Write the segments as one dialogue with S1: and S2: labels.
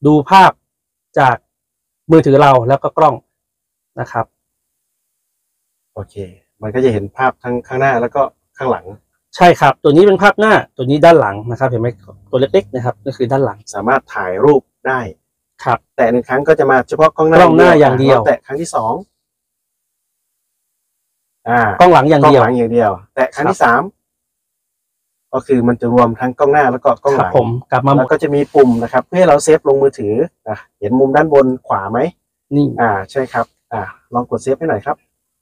S1: ดูภาพจากมือถือเราแล้วก็กล้องนะครับ
S2: โอเคมันก็จะเห็นภาพทั้งข้างหน้าแล้วก็ข้างหลัง
S1: ใช่ครับตัวนี้เป็นภาพหน้าตัวนี้ด้านหลังนะครับเห็นไหมตัวเล็กๆนะครับก็คือด้านหลัง
S2: สามารถถ่ายรูปได้
S1: ครับ
S2: แต่1 ครั้งก็จะมาเฉพาะกล้องหน้า
S1: อย่างเดียว
S2: แต่ครั้งที่2
S1: กล้องหลังอย่างเดียว
S2: แต่ครั้งที่3ก็คือมันจะรวมทั้งกล้องหน้าแล้วก็กล้องหลัง
S1: ผมกลับมา
S2: แล้วก็จะมีปุ่มนะครับเพื่อให้เราเซฟลงมือถือเห็นมุมด้านบนขวาไหม
S1: นี่
S2: ใช่ครับลองกดเซฟให้หน่อยครับ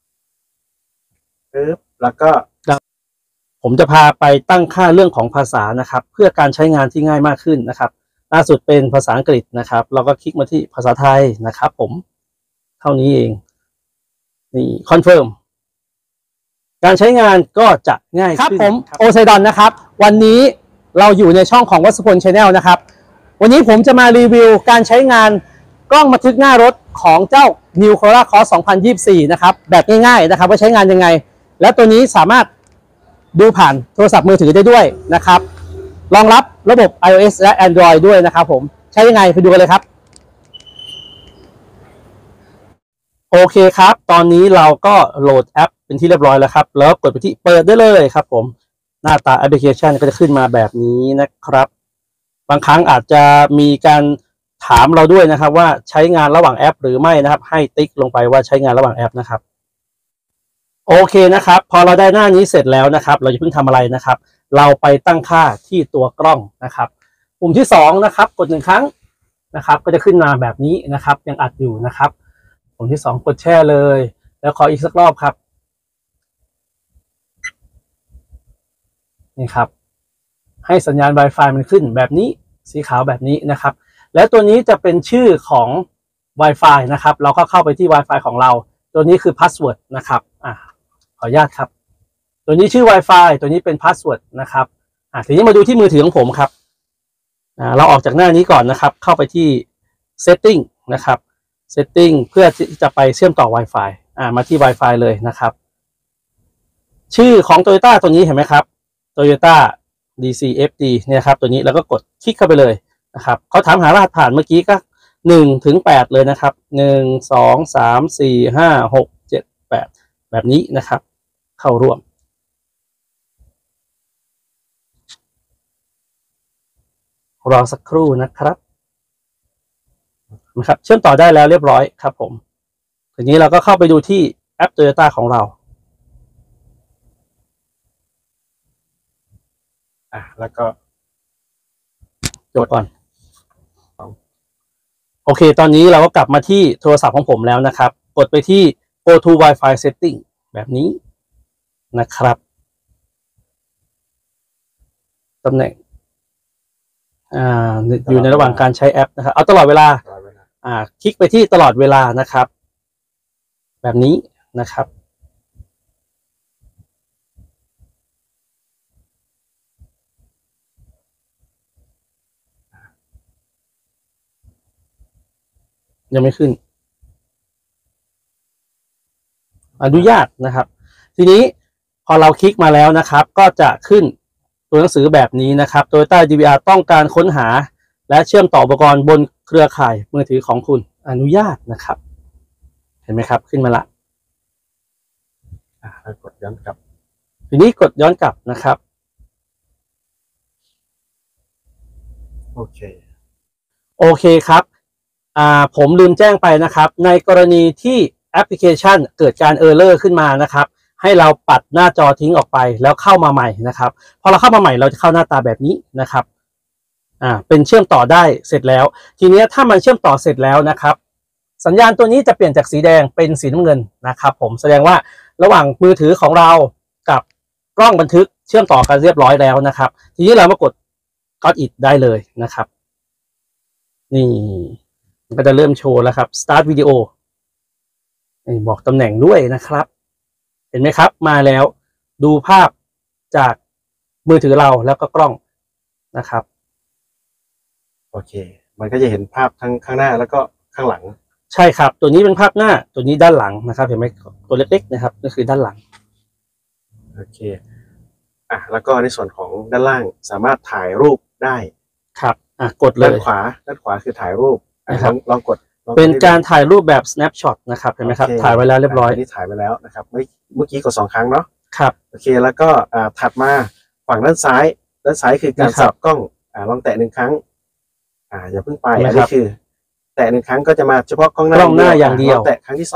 S2: ปึ๊บแล้วก็
S1: ผมจะพาไปตั้งค่าเรื่องของภาษานะครับเพื่อการใช้งานที่ง่ายมากขึ้นนะครับล่าสุดเป็นภาษาอังกฤษนะครับเราก็คลิกมาที่ภาษาไทยนะครับผมเท่านี้เองนี่คอนเฟิร์มการใช้งานก็จะง่ายขึ้นครับผมโอไซดอนนะครับวันนี้เราอยู่ในช่องของวัสพล Channel นะครับวันนี้ผมจะมารีวิวการใช้งานกล้องบันทึกหน้ารถของเจ้า New Corolla Cross 2024 นะครับแบบง่ายๆนะครับว่าใช้งานยังไงและตัวนี้สามารถดูผ่านโทรศัพท์มือถือได้ด้วยนะครับรองรับระบบ iOS และ Android ด้วยนะครับผมใช้ยังไงไปดูกันเลยครับโอเคครับตอนนี้เราก็โหลดแอปเป็นที่เรียบร้อยแล้วครับแล้วกดไปที่เปิดได้เลยครับผมหน้าตาแอปพลิเคชันก็จะขึ้นมาแบบนี้นะครับบางครั้งอาจจะมีการถามเราด้วยนะครับว่าใช้งานระหว่างแอปหรือไม่นะครับให้ติ๊กลงไปว่าใช้งานระหว่างแอปนะครับโอเคนะครับพอเราได้หน้านี้เสร็จแล้วนะครับเราจะเพิ่งทำอะไรนะครับเราไปตั้งค่าที่ตัวกล้องนะครับปุ่มที่2นะครับกด1 ครั้งนะครับก็จะขึ้นมาแบบนี้นะครับยังอัดอยู่นะครับปุ่มที่2กดแช่เลยแล้วขออีกสักรอบครับนี่ครับให้สัญญาณ Wi-Fi มันขึ้นแบบนี้สีขาวแบบนี้นะครับและตัวนี้จะเป็นชื่อของ Wi-Fi นะครับเราก็เข้าไปที่ Wi-Fi ของเราตัวนี้คือพาสเวิร์ดนะครับขออนุญาตครับตัวนี้ชื่อ Wi-Fi ตัวนี้เป็นพาสเวิร์ดนะครับทีนี้มาดูที่มือถือของผมครับเราออกจากหน้านี้ก่อนนะครับเข้าไปที่ Setting นะครับ Setting เพื่อที่จะไปเชื่อมต่อ Wi-Fi มาที่ Wi-Fi เลยนะครับชื่อของ Toyota ตัวนี้เห็นไหมครับ Toyota DCFD เนี่ยครับตัวนี้แล้วก็กดคลิกเข้าไปเลยนะครับเขาถามหารหัสผ่านเมื่อกี้ก็1 ถึง 8เลยนะครับ1 2 3 4 5 6 7 8แบบนี้นะครับเข้าร่วมรอสักครู่นะครับเชื่อมต่อได้แล้วเรียบร้อยครับผมทีนี้เราก็เข้าไปดูที่แอป Toyota ของเรา
S2: แล้วก็
S1: จบก่อนโอเคตอนนี้เราก็กลับมาที่โทรศัพท์ของผมแล้วนะครับกดไปที่ Go to Wi-Fi Setting แบบนี้นะครับตำแหน่งอยู่ในระหว่างการใช้แอปนะครับเอาตลอดเวลาคลิกไปที่ตลอดเวลานะครับแบบนี้นะครับยังไม่ขึ้นอนุญาตนะครับทีนี้พอเราคลิกมาแล้วนะครับก็จะขึ้นตัวหนังสือแบบนี้นะครับ Toyota DVR ต้องการค้นหาและเชื่อมต่ออุปกรณ์บนเครือข่ายมือถือของคุณอนุญาตนะครับเห็นไหมครับขึ้นมาละ
S2: กดย้อนกลับ
S1: ทีนี้กดย้อนกลับนะครับ
S2: โอเค
S1: ครับผมลืมแจ้งไปนะครับในกรณีที่แอปพลิเคชันเกิดการเออร์เลอร์ขึ้นมานะครับให้เราปัดหน้าจอทิ้งออกไปแล้วเข้ามาใหม่นะครับพอเราเข้ามาใหม่เราจะเข้าหน้าตาแบบนี้นะครับเป็นเชื่อมต่อได้เสร็จแล้วทีนี้ถ้ามันเชื่อมต่อเสร็จแล้วนะครับสัญญาณตัวนี้จะเปลี่ยนจากสีแดงเป็นสีน้ำเงินนะครับผมแสดงว่าระหว่างมือถือของเรากับกล้องบันทึกเชื่อมต่อกันเรียบร้อยแล้วนะครับทีนี้เรามากด Got It ได้เลยนะครับนี่มันก็จะเริ่มโชว์แล้วครับ Start Video บอกตำแหน่งด้วยนะครับเห็นไหมครับมาแล้วดูภาพจากมือถือเราแล้วก็กล้องนะครับ
S2: โอเคมันก็จะเห็นภาพทั้งข้างหน้าแล้วก็ข้างหลัง
S1: ใช่ครับตัวนี้เป็นภาพหน้าตัวนี้ด้านหลังนะครับเห็นไหมตัวเล็กๆนะครับก็คือด้านหลัง
S2: โอเคแล้วก็ในส่วนของด้านล่างสามารถถ่ายรูปได้
S1: ครับกดเล
S2: ด้าน
S1: ย
S2: ขวาคือถ่ายรูป
S1: นะครับ
S2: ลองกด
S1: เป็นการถ่ายรูปแบบ snapshot นะครับเห็นไหมครับถ่ายไว้แล้วเรียบร้อย
S2: นี่ถ่ายไว้แล้วนะครับเมื่อกี้กด2 ครั้งเนาะ
S1: ครับ
S2: โอเคแล้วก็ถัดมาฝั่งด้านซ้ายคือการสับกล้องลองแตะ1 ครั้งอย่าเพิ่งไปอันนี้คือแตะ1 ครั้งก็จะมาเฉพาะกล้องหน้าอย่างเดียวแตะครั้งที่2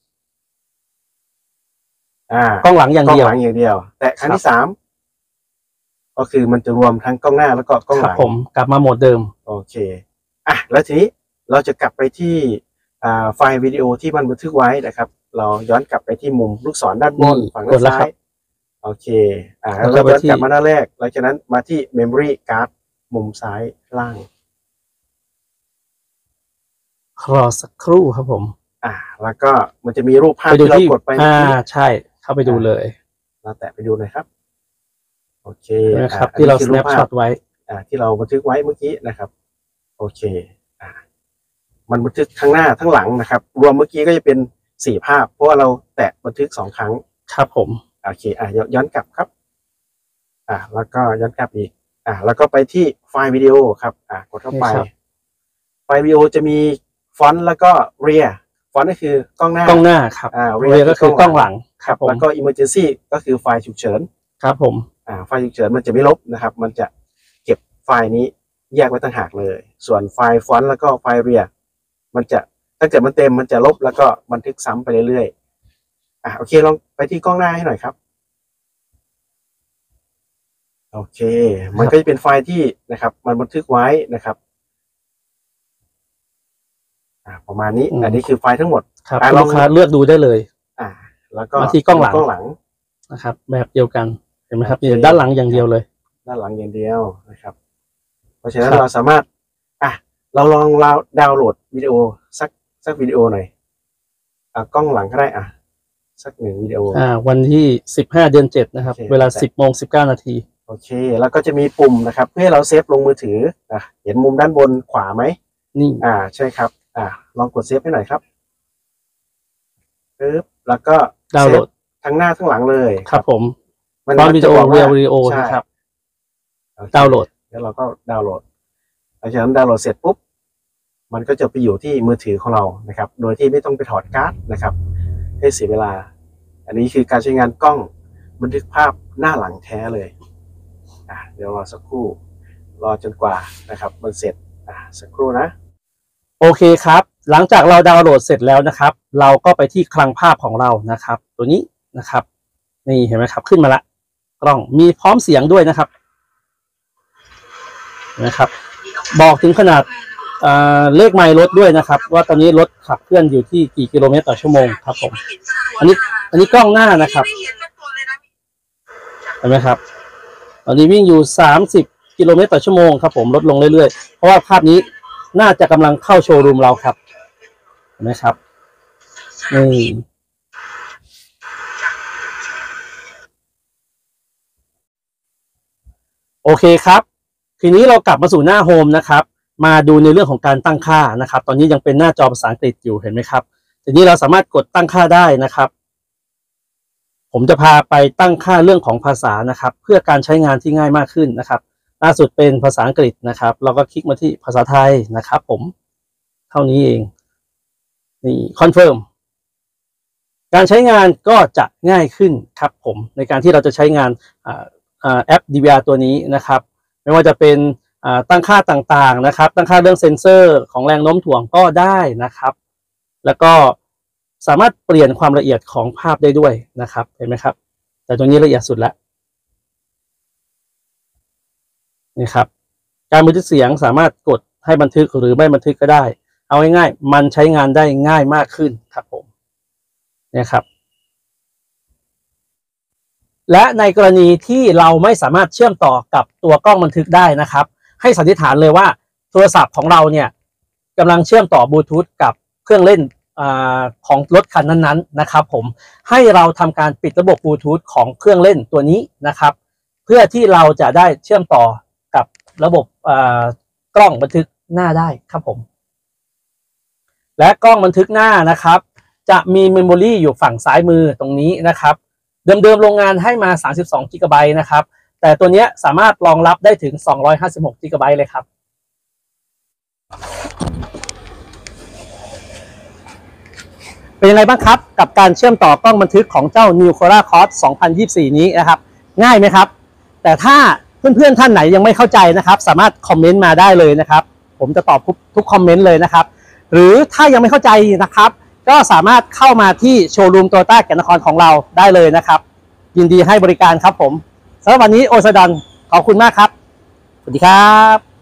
S1: กล้องหลังอย่างเดียว
S2: แตะครั้งที่3ก็คือมันจะรวมทั้งกล้องหน้าแล้วก็กล้องหลัง
S1: ผมกลับมาโหมดเดิม
S2: โอเคแล้วทีนี้เราจะกลับไปที่ไฟล์วิดีโอที่มันบันทึกไว้นะครับเราย้อนกลับไปที่มุมลูกศรด้านบนฝั่งด้านซ้ายโอเคแล้วเราย้อนกลับมาหน้าแรกหลังจากนั้นมาที่ Memory Card มุมซ้ายล่าง
S1: รอสักครู่ครับผม
S2: แล้วก็มันจะมีรูปภาพที่เรากดไป
S1: ใช่เข้าไปดูเลย
S2: เราแตะไปดูหน่อยครับโอเค
S1: นะครับที่เรา snapshot ไว้
S2: ที่เราบันทึกไว้เมื่อกี้นะครับโอเคมันบันทึกทั้งหน้าทั้งหลังนะครับรวมเมื่อกี้ก็จะเป็น4 ภาพเพราะว่าเราแตะบันทึก2 ครั้ง
S1: ครับผม
S2: โอเคย้อนกลับครับแล้วก็ย้อนกลับอีกแล้วก็ไปที่ไฟล์วิดีโอครับกดเข้าไปไฟล์วิดีโอจะมีฟอนต์แล้วก็เรียฟอนต์ก็คือกล้องหน้า
S1: ครับเรียก็คือกล้องหลังครับผม
S2: แล้วก็ emergency ก็คือไฟล์ฉุกเฉิน
S1: ครับผม
S2: ไฟล์ฉุกเฉินมันจะไม่ลบนะครับมันจะเก็บไฟล์นี้แยกไว้ต่างหากเลยส่วนไฟล์ฟอนต์แล้วก็ไฟล์เรียมันจะถ้าเกิดมันเต็มมันจะลบแล้วก็บันทึกซ้ำไปเรื่อยๆโอเคลองไปที่กล้องหน้าให้หน่อยครับโอเคมันก็จะเป็นไฟล์ที่นะครับมันบันทึกไว้นะครับประมาณนี้อันนี้คือไฟล์ทั้งหมด
S1: ครับลูกค้าเลือกดูได้เลย
S2: แล้วก็
S1: ที่กล้องหลังนะครับแบบเดียวกันเห็นไหมครับด้านหลังอย่างเดียวเลย
S2: ด้านหลังอย่างเดียวนะครับเพราะฉะนั้นเราสามารถเราลองดาวน์โหลดวิดีโอสักวิดีโอหน่อยกล้องหลังก็ได้สัก1 วิดีโอ
S1: วันที่15 เดือน 7นะครับเวลา 10:19 นาที
S2: โอเคแล้วก็จะมีปุ่มนะครับเพื่อให้เราเซฟลงมือถือเห็นมุมด้านบนขวาไหม
S1: นี่
S2: ใช่ครับลองกดเซฟให้หน่อยครับปึ๊บแล้วก็
S1: ดาวน์โหลด
S2: ทั้งหน้าทั้งหลังเลย
S1: ครับผมตอนวิดีโอเรียลวิดีโอนะครับดาวน์โหลด
S2: แล้วเราก็ดาวน์โหลดหลังจากนั้นดาวน์โหลดเสร็จปุ๊บมันก็จะไปอยู่ที่มือถือของเรานะครับโดยที่ไม่ต้องไปถอดการ์ดนะครับให้เสียเวลาอันนี้คือการใช้งานกล้องบันทึกภาพหน้าหลังแท้เลยเดี๋ยวรอสักครู่รอจนกว่านะครับมันเสร็จสักครู่นะ
S1: โอเคครับหลังจากเราดาวน์โหลดเสร็จแล้วนะครับเราก็ไปที่คลังภาพของเรานะครับตัวนี้นะครับนี่เห็นไหมครับขึ้นมาละกล้องมีพร้อมเสียงด้วยนะครับบอกถึงขนาดเลขไมล์รถด้วยนะครับว่าตอนนี้รถขับเคลื่อนอยู่ที่กี่กิโลเมตรต่อชั่วโมงครับผมอันนี้กล้องหน้านะครับเห็นไหมครับตอนนี้วิ่งอยู่30 กิโลเมตรต่อชั่วโมงครับผมลดลงเรื่อยๆเพราะว่าภาพนี้น่าจะกำลังเข้าโชว์รูมเราครับเห็นไหมครับนี่โอเคครับทีนี้เรากลับมาสู่หน้าโฮมนะครับมาดูในเรื่องของการตั้งค่านะครับตอนนี้ยังเป็นหน้าจอภาษาอังกฤษอยู่เห็นไหมครับทีนี้เราสามารถกดตั้งค่าได้นะครับผมจะพาไปตั้งค่าเรื่องของภาษานะครับเพื่อการใช้งานที่ง่ายมากขึ้นนะครับล่าสุดเป็นภาษาอังกฤษนะครับเราก็คลิกมาที่ภาษาไทยนะครับผมเท่านี้เองนี่คอนเฟิร์มการใช้งานก็จะง่ายขึ้นครับผมในการที่เราจะใช้งานแอป DVR ตัวนี้นะครับไม่ว่าจะเป็นตั้งค่าต่างๆนะครับตั้งค่าเรื่องเซ็นเซอร์ของแรงโน้มถ่วงก็ได้นะครับแล้วก็สามารถเปลี่ยนความละเอียดของภาพได้ด้วยนะครับเห็นไหมครับแต่ตัวนี้ละเอียดสุดแล้วนี่ครับการบันทึกเสียงสามารถกดให้บันทึกหรือไม่บันทึกก็ได้เอาง่ายๆมันใช้งานได้ง่ายมากขึ้นครับผมเนี่ยครับและในกรณีที่เราไม่สามารถเชื่อมต่อกับตัวกล้องบันทึกได้นะครับให้สันนิษฐานเลยว่าโทรศัพท์ของเราเนี่ยกำลังเชื่อมต่อบลูทูธกับเครื่องเล่นของรถคันนั้นๆนะครับผมให้เราทำการปิดระบบบลูทูธของเครื่องเล่นตัวนี้นะครับเพื่อที่เราจะได้เชื่อมต่อกับระบบกล้องบันทึกหน้าได้ครับผมและกล้องบันทึกหน้านะครับจะมีเมมโมรีอยู่ฝั่งซ้ายมือตรงนี้นะครับเดิมๆโรงงานให้มา32 GBนะครับแต่ตัวนี้สามารถรองรับได้ถึง256 GBเลยครับเป็นยังไงบ้างครับกับการเชื่อมต่อกล้องบันทึกของเจ้า New Corolla Cross 2024 นี้นะครับง่ายไหมครับแต่ถ้าเพื่อนๆท่านไหนยังไม่เข้าใจนะครับสามารถคอมเมนต์มาได้เลยนะครับผมจะตอบทุกคอมเมนต์เลยนะครับหรือถ้ายังไม่เข้าใจนะครับก็สามารถเข้ามาที่โชว์รูมโตโยต้าแก่นนครของเราได้เลยนะครับยินดีให้บริการครับผมสำหรับวันนี้โอซาดอนขอบคุณมากครับสวัสดีครับ